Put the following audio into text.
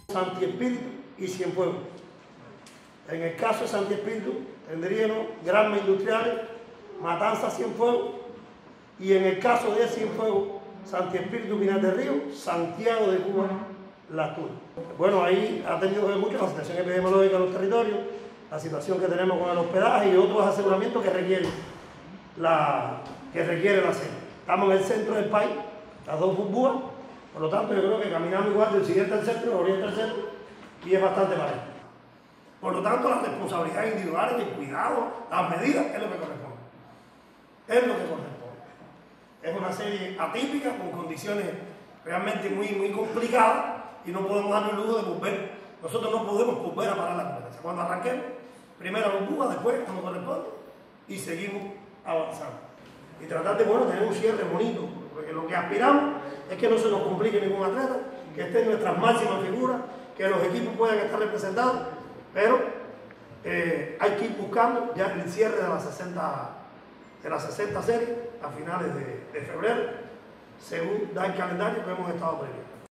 Santi Espíritu y Cienfuegos. En el caso de Santi Espíritu tendríamos Granma Industriales, Matanza, Cienfuegos, y en el caso de Cienfuegos, Santi Espíritu, Pinar del Río, Santiago de Cuba, Las Tunas. Bueno, ahí ha tenido que ver mucho la situación epidemiológica de los territorios, la situación que tenemos con el hospedaje y otros aseguramientos que requieren la serie. Estamos en el centro del país, las dos burbujas, por lo tanto yo creo que caminamos igual del occidente al centro, del oriente al centro, y es bastante parejo. Por lo tanto, las responsabilidades individuales, el cuidado, las medidas, es lo que corresponde. Es lo que corresponde. Es una serie atípica, con condiciones realmente muy complicadas, y no podemos darnos el lujo de volver. Nosotros no podemos volver a parar la competencia. Cuando arranquemos, primero burbuja, después, como corresponde, y seguimos avanzando. Y tratar de, tener un cierre bonito, porque lo que aspiramos es que no se nos complique ningún atleta, que estén nuestras máximas figuras, que los equipos puedan estar representados, pero hay que ir buscando ya el cierre de las 60 series a finales de febrero, según da el calendario que hemos estado previendo.